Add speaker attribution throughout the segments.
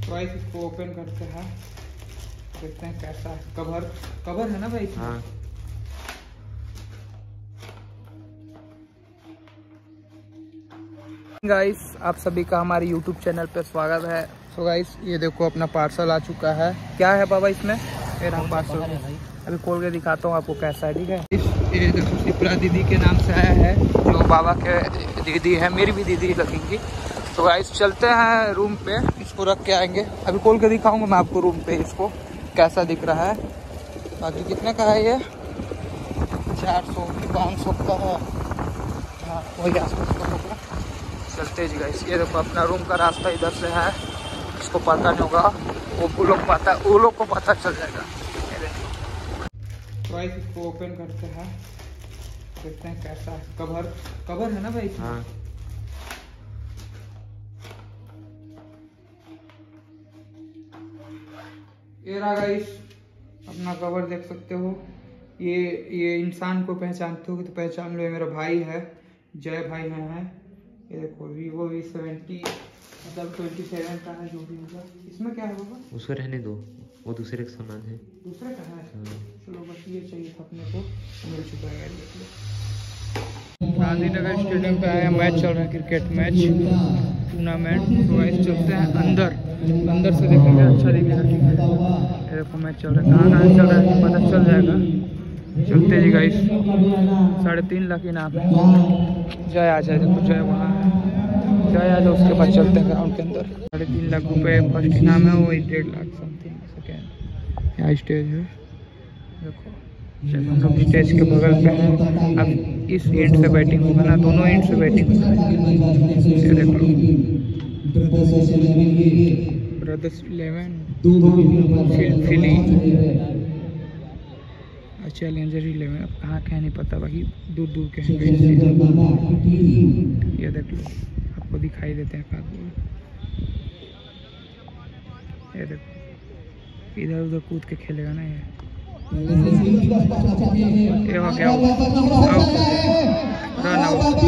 Speaker 1: Guys इसको open करते हैं, देखते हैं कैसा है। कवर है ना भाई? हाँ। गाइस आप सभी का हमारे YouTube चैनल पे स्वागत है। सो गाइस ये देखो अपना पार्सल आ चुका है। क्या है बाबा इसमें? मेरा पार्सल अभी खोल के दिखाता हूँ आपको कैसा है, ठीक है। ये देखो शिप्रा दीदी के नाम से आया है, जो बाबा के दीदी है, मेरी भी दीदी लगेंगी। तो गाइस चलते हैं रूम पे, इसको रख के आएंगे। अभी खोल के दिखाऊंगा मैं आपको रूम पे इसको कैसा दिख रहा है। बाकी कितने का है ये? 400 500 का है, हाँ वही आसपास का होगा। चलते जी गाइस। ये देखो अपना रूम का रास्ता इधर से है, इसको पता नहीं होगा, वो लोग को पता चल जाएगा। गाइस इसको ओपन करते हैं, देखते हैं कैसा है। कवर है ना भाई? हाँ। ये रहा गाइस अपना कवर, देख सकते हो। ये इंसान को पहचानते हो तो पहचान लो, ये मेरा भाई है, जय भाई है। ये देखो Vivo V70 मतलब 27 का है, जो भी होगा। इसमें क्या है बाबा? उसको रहने दो, वो दूसरे का सामान है। दूसरे का है? चलो बस ये चाहिए था अपने को, मिल चुका है। गांधीनगर स्टेडियम पे आया, मैच चल रहा है, क्रिकेट मैच टूर्नामेंट। तो गाइस चलते हैं अंदर से देखेंगे, अच्छा दिखेगा, ठीक है। ये देखो मैच चल रहा है, कहाँ चल रहा है पता चल जाएगा। चलते जी गाइस। 3.5 लाख इनाम है। जय आ जाए, देखो जय वहाँ है, जय आ जाए। उसके बाद चलते हैं ग्राउंड के अंदर। 3.5 लाख रुपए फर्स्ट इनाम है, वही 1.5 लाख समथिंग सेकेंड। यहाँ स्टेज है, देखो हम लोग स्टेज के बगल पे हैं। अब इस एंड से बैटिंग होगा ना, दोनों एंड से बैटिंग होगा। ये देख लो ब्रदर्स 11 फिली चैलेंजर 11, अब कहाँ के हैं नहीं पता, बाकी दूर के हैं। ये देख लो, आपको दिखाई देते हैं काफी। ये देखो इधर उधर कूद के खेलेगा ना ये हो गया रन आउट।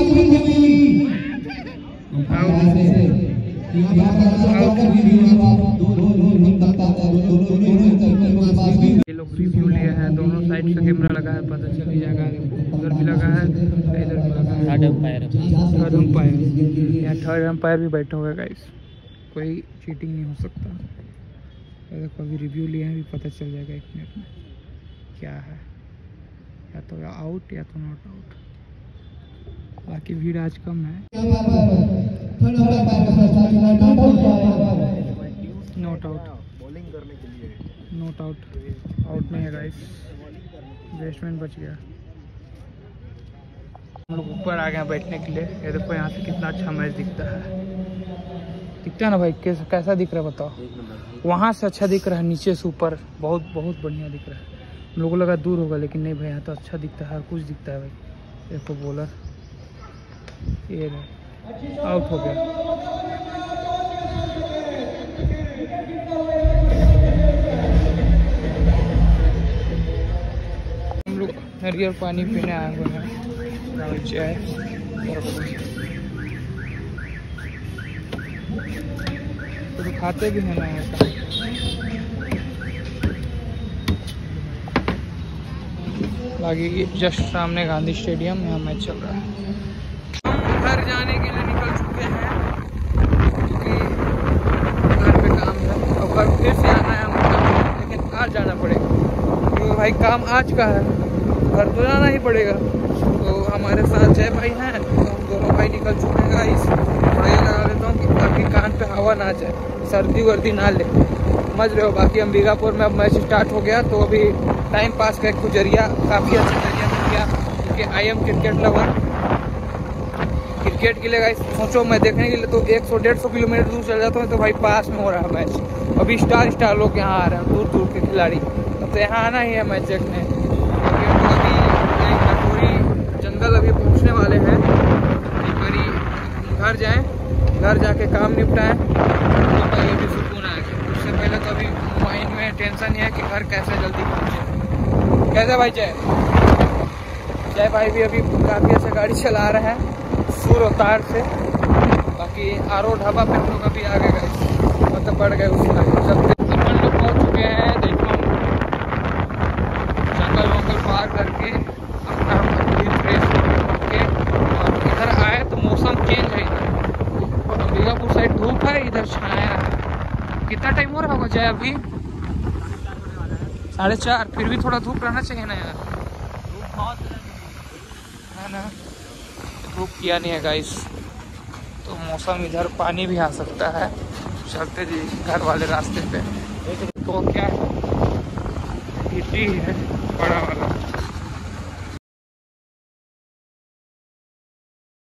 Speaker 1: ये लोग रिव्यू लिए हैं, दोनों साइड से कैमरा लगा है, पता चल ही जाएगा। उधर भी लगा है, इधर भी लगा है। थर्ड अंपायर, यहाँ थर्ड अंपायर भी बैठे हुए गाइस, कोई चीटिंग नहीं हो सकता। देखो अभी रिव्यू लिए हैं, भी पता चल जाएगा 1 मिनट में क्या है, या तो आउट या तो नॉट आउट। बाकी भीड़ आज कम है। नॉट आउट, बॉलिंग करने के लिए नॉट आउट, आउट नहीं है गाइस, बैट्समैन बच गया। हम लोग ऊपर आ गए बैठने के लिए। ये देखो यहाँ से कितना अच्छा मैच दिखता है ना भाई? कैसा दिख रहा है बताओ? वहाँ से अच्छा दिख रहा है, नीचे से ऊपर बहुत बढ़िया दिख रहा है। हम लोगों को लगा दूर होगा, लेकिन नहीं भाई, यहाँ तो अच्छा दिखता है, हर कुछ दिखता है भाई। देखो बॉलर ये आउट हो गया। हम लोग नारियल पानी पीने आए हुए हैं, चाय तो खाते भी हैं ना ऐसा। बाकी जस्ट सामने गांधी स्टेडियम, यहाँ मैच चल रहा है। हम घर जाने के लिए निकल चुके हैं, क्योंकि घर पे काम है और कल फिर से आना है हमको, लेकिन आज जाना पड़ेगा क्योंकि भाई काम आज का है, घर तो जाना ही पड़ेगा। तो हमारे साथ जय भाई हैं, तो हम दोनों भाई निकल चुके हैं गाइस। भाई लगा लेता हूँ कि ताकि कान पे हवा ना जाए, सर्दी वर्दी ना ले, समझ रहे हो। बाकी अंबिकापुर में अब मैच स्टार्ट हो गया, तो अभी टाइम पास का एक जरिया, काफ़ी अच्छा जरिया मिल गया, क्योंकि आई एम क्रिकेट लवर। क्रिकेट के लिए गाइस सोचो, मैं देखने के लिए तो 100-150 किलोमीटर दूर चल जाता हूँ, तो भाई पास में हो रहा है मैच। अभी स्टार लोग यहाँ आ रहे हैं, दूर के खिलाड़ी, तो यहाँ आना ही है मैच देखने। अभी जंगल अभी पहुँचने वाले हैं, घर जाएँ, घर जाके काम निपटाएं, तो ये भी सुकून आएगा। उससे पहले तो अभी माइंड में टेंशन ही है कि घर कैसे जल्दी पहुँचे। कैसे भाई जय भाई भी अभी काफ़ी अच्छा गाड़ी चला रहे हैं, सूर अवतार से। बाकी आरो ढाबा पे हम लोग अभी आ गए, मतलब पड़ गए उस चलते। अपन लोग पहुँच चुके हैं, देखो जंगल वंगल पार करके अपना फ्रेश होके और इधर आए तो मौसम चेंज है इधर। अंबिकापुर साइड धूप है, इधर छाया है। कितना टाइम हो रहा होगा जय अभी? 4:30। फिर भी थोड़ा धूप रहना चाहिए ना यार, है ना? धूप किया नहीं है गाइस, तो मौसम इधर पानी भी आ सकता है। चलते जी घर वाले रास्ते पे, तो क्या गिट्टी है बड़ा वाला।